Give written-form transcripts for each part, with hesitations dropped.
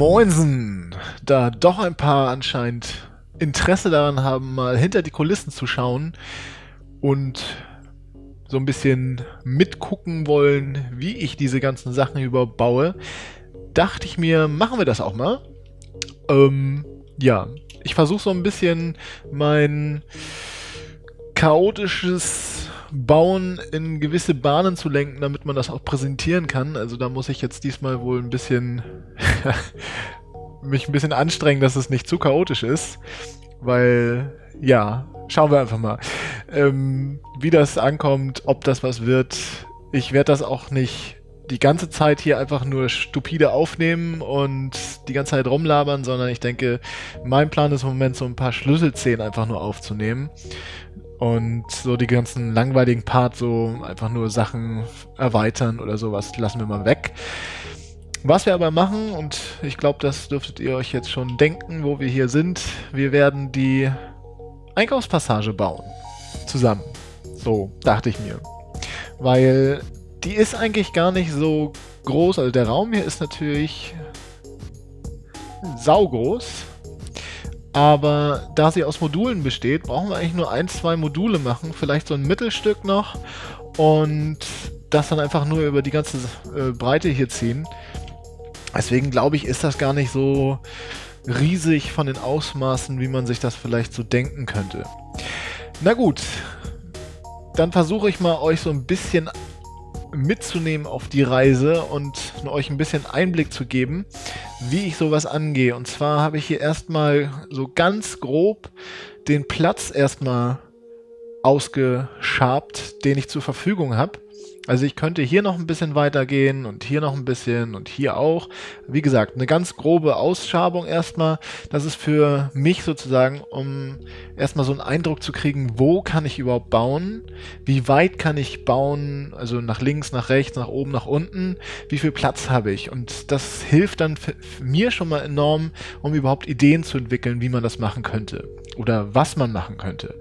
Moinsen, da doch ein paar anscheinend Interesse daran haben, mal hinter die Kulissen zu schauen und so ein bisschen mitgucken wollen, wie ich diese ganzen Sachen überhaupt baue, dachte ich mir, machen wir das auch mal. Ja, ich versuche so ein bisschen mein chaotisches Bauen in gewisse Bahnen zu lenken, damit man das auch präsentieren kann. Also da muss ich jetzt diesmal wohl ein bisschen mich ein bisschen anstrengen, dass es nicht zu chaotisch ist, weil ja, schauen wir einfach mal, wie das ankommt, ob das was wird. Ich werde das auch nicht die ganze Zeit hier einfach nur stupide aufnehmen und die ganze Zeit rumlabern, sondern ich denke, mein Plan ist im Moment so ein paar Schlüsselszenen einfach nur aufzunehmen und so die ganzen langweiligen Parts, so einfach nur Sachen erweitern oder sowas, lassen wir mal weg. Was wir aber machen, und ich glaube, das dürftet ihr euch jetzt schon denken, wo wir hier sind, wir werden die Einkaufspassage bauen. Zusammen. So, dachte ich mir. Weil die ist eigentlich gar nicht so groß, also der Raum hier ist natürlich saugroß, aber da sie aus Modulen besteht, brauchen wir eigentlich nur ein, zwei Module machen, vielleicht so ein Mittelstück noch und das dann einfach nur über die ganze Breite hier ziehen. Deswegen glaube ich, ist das gar nicht so riesig von den Ausmaßen, wie man sich das vielleicht so denken könnte. Na gut, dann versuche ich mal euch so ein bisschen mitzunehmen auf die Reise und euch ein bisschen Einblick zu geben, wie ich sowas angehe. Und zwar habe ich hier erstmal so ganz grob den Platz erstmal ausgeschabt, den ich zur Verfügung habe. Also ich könnte hier noch ein bisschen weitergehen und hier noch ein bisschen und hier auch. Wie gesagt, eine ganz grobe Ausschabung erstmal. Das ist für mich sozusagen, um erstmal so einen Eindruck zu kriegen, wo kann ich überhaupt bauen, wie weit kann ich bauen, also nach links, nach rechts, nach oben, nach unten, wie viel Platz habe ich. Und das hilft dann für mir schon mal enorm, um überhaupt Ideen zu entwickeln, wie man das machen könnte oder was man machen könnte.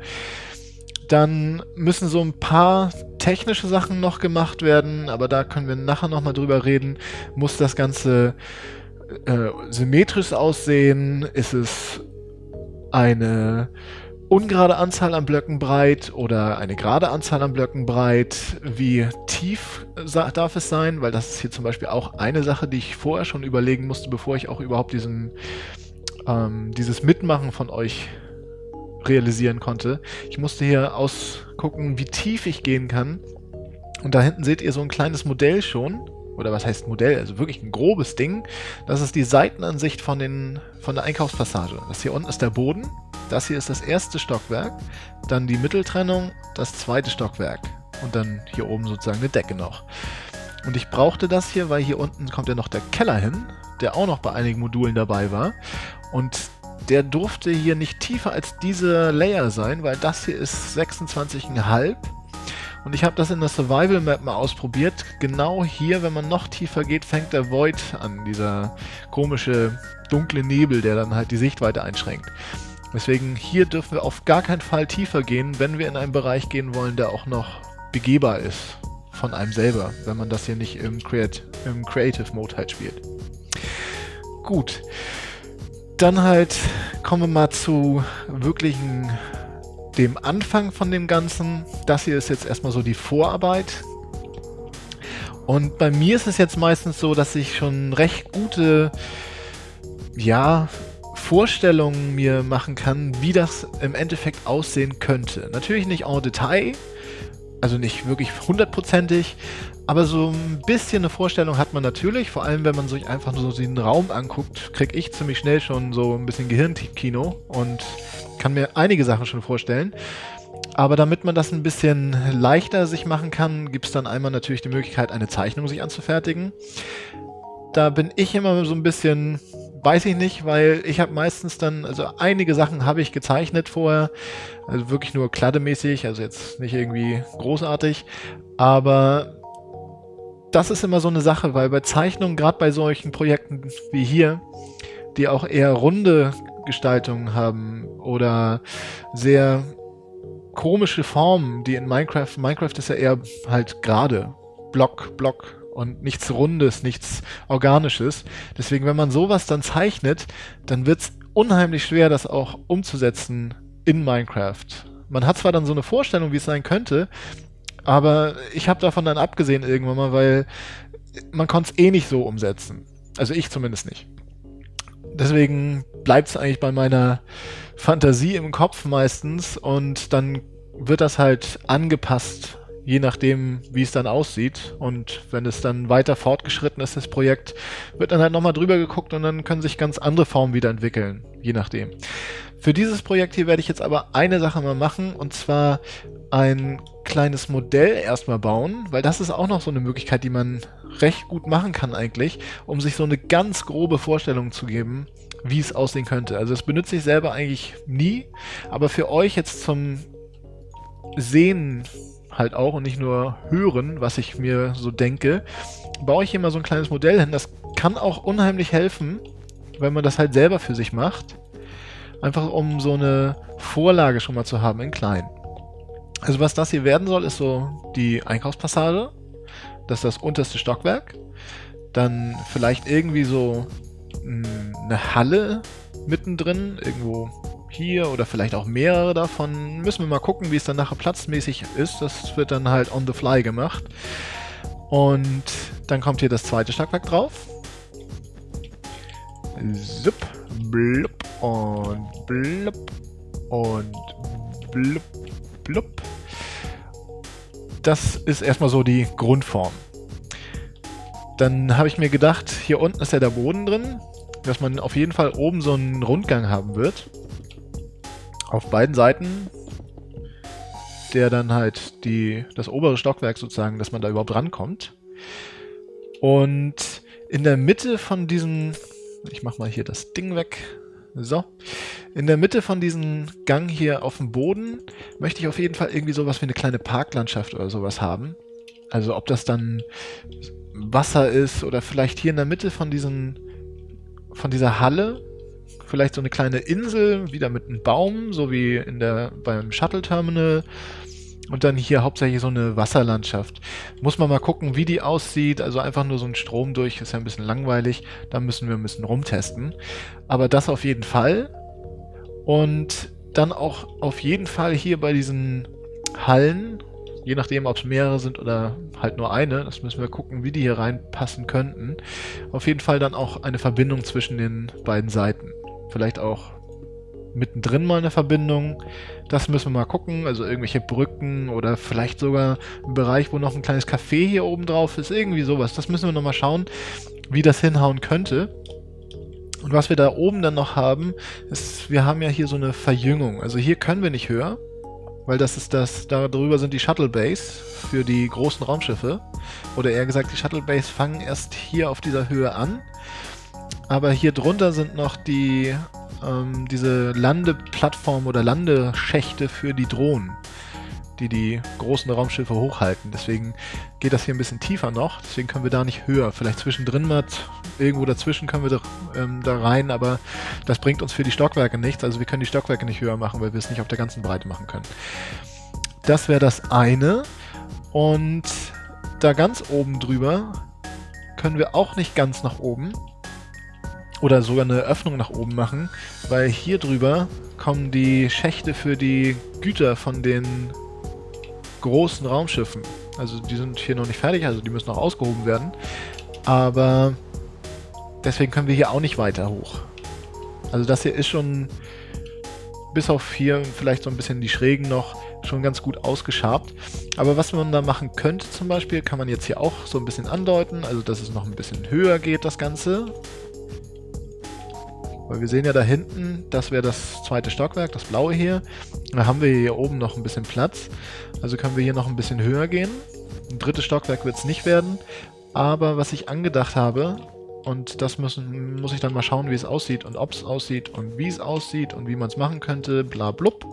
Dann müssen so ein paar technische Sachen noch gemacht werden, aber da können wir nachher nochmal drüber reden. Muss das Ganze symmetrisch aussehen? Ist es eine ungerade Anzahl an Blöcken breit oder eine gerade Anzahl an Blöcken breit? Wie tief darf es sein? Weil das ist hier zum Beispiel auch eine Sache, die ich vorher schon überlegen musste, bevor ich auch überhaupt dieses Mitmachen von euch realisieren konnte. Ich musste hier ausgucken, wie tief ich gehen kann. Und da hinten seht ihr so ein kleines Modell schon. Oder was heißt Modell? Also wirklich ein grobes Ding. Das ist die Seitenansicht von der Einkaufspassage. Das hier unten ist der Boden. Das hier ist das erste Stockwerk. Dann die Mitteltrennung, das zweite Stockwerk. Und dann hier oben sozusagen eine Decke noch. Und ich brauchte das hier, weil hier unten kommt ja noch der Keller hin, der auch noch bei einigen Modulen dabei war. Und der durfte hier nicht tiefer als diese Layer sein, weil das hier ist 26,5. Und ich habe das in der Survival Map mal ausprobiert. Genau hier, wenn man noch tiefer geht, fängt der Void an, dieser komische dunkle Nebel, der dann halt die Sichtweite einschränkt. Deswegen hier dürfen wir auf gar keinen Fall tiefer gehen, wenn wir in einen Bereich gehen wollen, der auch noch begehbar ist von einem selber, wenn man das hier nicht im Creative Mode halt spielt. Gut. Dann halt kommen wir mal zu wirklichen dem Anfang von dem Ganzen. Das hier ist jetzt erstmal so die Vorarbeit. Und bei mir ist es jetzt meistens so, dass ich schon recht gute, ja, Vorstellungen mir machen kann, wie das im Endeffekt aussehen könnte. Natürlich nicht en Detail, also nicht wirklich hundertprozentig, aber so ein bisschen eine Vorstellung hat man natürlich, vor allem wenn man sich einfach nur so den Raum anguckt, kriege ich ziemlich schnell schon so ein bisschen Gehirnkino und kann mir einige Sachen schon vorstellen. Aber damit man das ein bisschen leichter sich machen kann, gibt es dann einmal natürlich die Möglichkeit, eine Zeichnung sich anzufertigen. Da bin ich immer so ein bisschen, weiß ich nicht, weil ich habe meistens dann, also einige Sachen habe ich gezeichnet vorher, also wirklich nur kladdemäßig, also jetzt nicht irgendwie großartig, aber das ist immer so eine Sache, weil bei Zeichnungen, gerade bei solchen Projekten wie hier, die auch eher runde Gestaltungen haben oder sehr komische Formen, die in Minecraft ist ja eher halt gerade, Block, und nichts Rundes, nichts Organisches. Deswegen, wenn man sowas dann zeichnet, dann wird es unheimlich schwer, das auch umzusetzen in Minecraft. Man hat zwar dann so eine Vorstellung, wie es sein könnte, aber ich habe davon dann abgesehen irgendwann mal, weil man konnte es eh nicht so umsetzen. Also ich zumindest nicht. Deswegen bleibt es eigentlich bei meiner Fantasie im Kopf meistens und dann wird das halt angepasst, je nachdem, wie es dann aussieht. Und wenn es dann weiter fortgeschritten ist, das Projekt, wird dann halt nochmal drüber geguckt und dann können sich ganz andere Formen wieder entwickeln, je nachdem. Für dieses Projekt hier werde ich jetzt aber eine Sache mal machen, und zwar ein kleines Modell erstmal bauen, weil das ist auch noch so eine Möglichkeit, die man recht gut machen kann eigentlich, um sich so eine ganz grobe Vorstellung zu geben, wie es aussehen könnte. Also das benutze ich selber eigentlich nie, aber für euch jetzt zum Sehen halt auch und nicht nur hören, was ich mir so denke, baue ich hier mal so ein kleines Modell hin. Das kann auch unheimlich helfen, wenn man das halt selber für sich macht. Einfach um so eine Vorlage schon mal zu haben in klein. Also was das hier werden soll, ist so die Einkaufspassage. Das ist das unterste Stockwerk. Dann vielleicht irgendwie so eine Halle mittendrin, irgendwo hier oder vielleicht auch mehrere davon. Müssen wir mal gucken, wie es dann nachher platzmäßig ist. Das wird dann halt on the fly gemacht. Und dann kommt hier das zweite Stockwerk drauf. Zup, blub und blub und blub, blub. Das ist erstmal so die Grundform. Dann habe ich mir gedacht, hier unten ist ja der Boden drin, dass man auf jeden Fall oben so einen Rundgang haben wird. Auf beiden Seiten, der dann halt das obere Stockwerk sozusagen, dass man da überhaupt rankommt. Und in der Mitte von diesem, ich mach mal hier das Ding weg, so, in der Mitte von diesem Gang hier auf dem Boden möchte ich auf jeden Fall irgendwie sowas wie eine kleine Parklandschaft oder sowas haben. Also ob das dann Wasser ist oder vielleicht hier in der Mitte von dieser Halle vielleicht so eine kleine Insel, wieder mit einem Baum, so wie beim Shuttle-Terminal. Und dann hier hauptsächlich so eine Wasserlandschaft. Muss man mal gucken, wie die aussieht. Also einfach nur so ein Strom durch, ist ja ein bisschen langweilig. Da müssen wir ein bisschen rumtesten. Aber das auf jeden Fall. Und dann auch auf jeden Fall hier bei diesen Hallen, je nachdem, ob es mehrere sind oder halt nur eine, das müssen wir gucken, wie die hier reinpassen könnten. Auf jeden Fall dann auch eine Verbindung zwischen den beiden Seiten. Vielleicht auch mittendrin mal eine Verbindung. Das müssen wir mal gucken. Also irgendwelche Brücken oder vielleicht sogar ein Bereich, wo noch ein kleines Café hier oben drauf ist. Irgendwie sowas. Das müssen wir nochmal schauen, wie das hinhauen könnte. Und was wir da oben dann noch haben, ist, wir haben ja hier so eine Verjüngung. Also hier können wir nicht höher, weil da drüber sind die Shuttle Bays für die großen Raumschiffe. Oder eher gesagt, die Shuttle Bays fangen erst hier auf dieser Höhe an. Aber hier drunter sind noch diese Landeplattform oder Landeschächte für die Drohnen, die großen Raumschiffe hochhalten. Deswegen geht das hier ein bisschen tiefer noch. Deswegen können wir da nicht höher. Vielleicht zwischendrin mal, irgendwo dazwischen können wir da rein, aber das bringt uns für die Stockwerke nichts. Also wir können die Stockwerke nicht höher machen, weil wir es nicht auf der ganzen Breite machen können. Das wäre das eine. Und da ganz oben drüber können wir auch nicht ganz nach oben oder sogar eine Öffnung nach oben machen, weil hier drüber kommen die Schächte für die Güter von den großen Raumschiffen. Also die sind hier noch nicht fertig, also die müssen noch ausgehoben werden. Aber deswegen können wir hier auch nicht weiter hoch. Also das hier ist schon, bis auf hier vielleicht so ein bisschen die Schrägen noch, schon ganz gut ausgeschabt. Aber was man da machen könnte zum Beispiel, kann man jetzt hier auch so ein bisschen andeuten, also dass es noch ein bisschen höher geht, das Ganze. Weil wir sehen ja da hinten, das wäre das zweite Stockwerk, das blaue hier. Da haben wir hier oben noch ein bisschen Platz. Also können wir hier noch ein bisschen höher gehen. Ein drittes Stockwerk wird es nicht werden. Aber was ich angedacht habe, und das muss ich dann mal schauen, wie es aussieht und ob es aussieht und wie es aussieht und wie man es machen könnte, bla blub.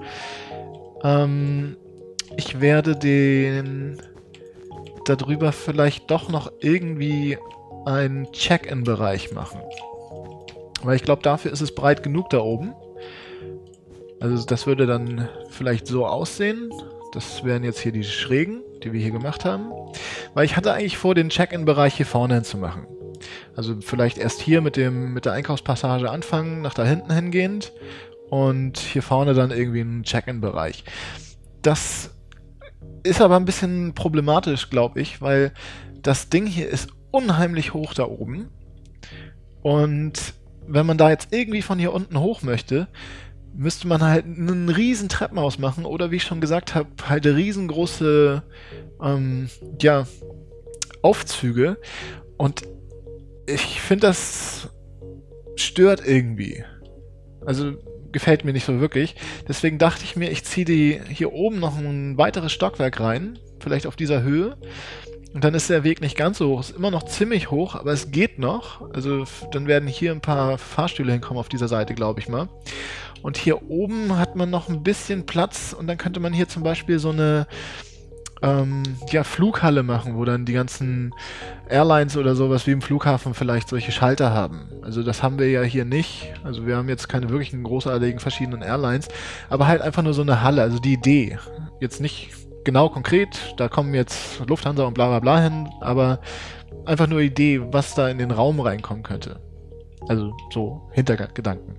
Ich werde darüber vielleicht doch noch irgendwie einen Check-in-Bereich machen. Weil ich glaube, dafür ist es breit genug da oben. Also das würde dann vielleicht so aussehen. Das wären jetzt hier die Schrägen. die wir hier gemacht haben. Weil ich hatte eigentlich vor, den Check-in-Bereich hier vorne hin zu machen. Also vielleicht erst hier mit der Einkaufspassage anfangen, nach da hinten hingehend und hier vorne dann irgendwie einen Check-in-Bereich. Das ist aber ein bisschen problematisch, glaube ich, weil das Ding hier ist unheimlich hoch da oben. Und wenn man da jetzt irgendwie von hier unten hoch möchte, müsste man halt einen riesen Treppenhaus machen oder wie ich schon gesagt habe, halt riesengroße ja, Aufzüge. Und ich finde, das stört irgendwie. Also gefällt mir nicht so wirklich. Deswegen dachte ich mir, ich ziehe hier oben noch ein weiteres Stockwerk rein, vielleicht auf dieser Höhe. Und dann ist der Weg nicht ganz so hoch. Ist immer noch ziemlich hoch, aber es geht noch. Also dann werden hier ein paar Fahrstühle hinkommen auf dieser Seite, glaube ich mal. Und hier oben hat man noch ein bisschen Platz und dann könnte man hier zum Beispiel so eine ja, Flughalle machen, wo dann die ganzen Airlines oder sowas wie im Flughafen vielleicht solche Schalter haben. Also das haben wir ja hier nicht. Also wir haben jetzt keine wirklichen großartigen verschiedenen Airlines, aber halt einfach nur so eine Halle, also die Idee. Jetzt nicht genau konkret, da kommen jetzt Lufthansa und bla bla bla hin, aber einfach nur Idee, was da in den Raum reinkommen könnte. Also so Hintergedanken.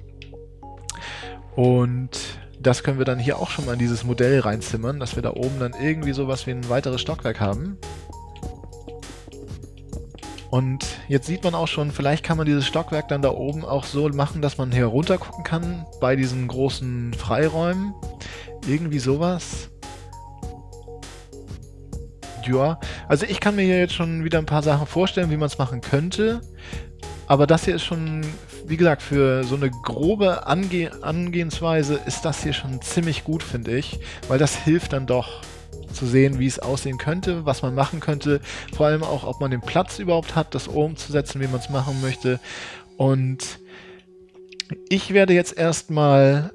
Und das können wir dann hier auch schon mal in dieses Modell reinzimmern, dass wir da oben dann irgendwie sowas wie ein weiteres Stockwerk haben. Und jetzt sieht man auch schon, vielleicht kann man dieses Stockwerk dann da oben auch so machen, dass man hier runter gucken kann bei diesen großen Freiräumen. Irgendwie sowas. Ja, also ich kann mir hier jetzt schon wieder ein paar Sachen vorstellen, wie man es machen könnte. Aber das hier ist schon, wie gesagt, für so eine grobe Angehensweise ist das hier schon ziemlich gut, finde ich. Weil das hilft dann doch zu sehen, wie es aussehen könnte, was man machen könnte. Vor allem auch, ob man den Platz überhaupt hat, das umzusetzen, wie man es machen möchte. Und ich werde jetzt erstmal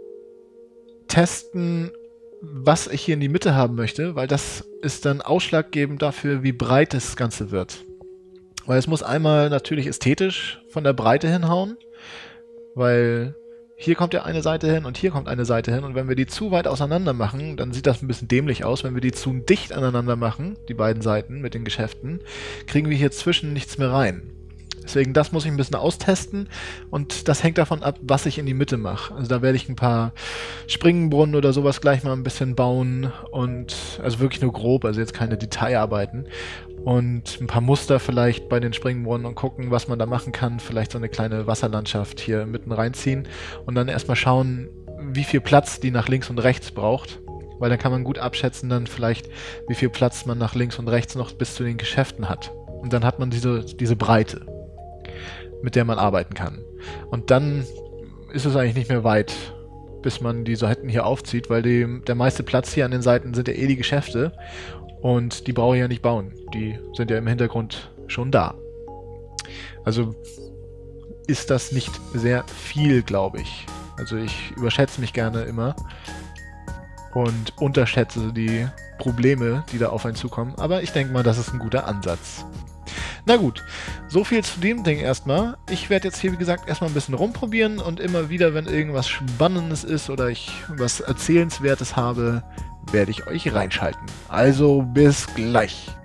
testen, was ich hier in die Mitte haben möchte, weil das ist dann ausschlaggebend dafür, wie breit das Ganze wird. Weil es muss einmal natürlich ästhetisch von der Breite hinhauen, weil hier kommt ja eine Seite hin und hier kommt eine Seite hin und wenn wir die zu weit auseinander machen, dann sieht das ein bisschen dämlich aus. Wenn wir die zu dicht aneinander machen, die beiden Seiten mit den Geschäften, kriegen wir hier zwischen nichts mehr rein. Deswegen, das muss ich ein bisschen austesten und das hängt davon ab, was ich in die Mitte mache. Also da werde ich ein paar Springbrunnen oder sowas gleich mal ein bisschen bauen und also wirklich nur grob, also jetzt keine Detailarbeiten und ein paar Muster vielleicht bei den Springbrunnen und gucken, was man da machen kann. Vielleicht so eine kleine Wasserlandschaft hier mitten reinziehen und dann erstmal schauen, wie viel Platz die nach links und rechts braucht. Weil dann kann man gut abschätzen dann vielleicht, wie viel Platz man nach links und rechts noch bis zu den Geschäften hat. Und dann hat man diese Breite, mit der man arbeiten kann. Und dann ist es eigentlich nicht mehr weit, bis man die Seiten hier aufzieht, weil der meiste Platz hier an den Seiten sind ja eh die Geschäfte und die brauche ich ja nicht bauen. Die sind ja im Hintergrund schon da. Also ist das nicht sehr viel, glaube ich. Also ich überschätze mich gerne immer und unterschätze die Probleme, die da auf einen zukommen. Aber ich denke mal, das ist ein guter Ansatz. Na gut, so viel zu dem Ding erstmal. Ich werde jetzt hier, wie gesagt, erstmal ein bisschen rumprobieren und immer wieder, wenn irgendwas Spannendes ist oder ich was Erzählenswertes habe, werde ich euch reinschalten. Also bis gleich.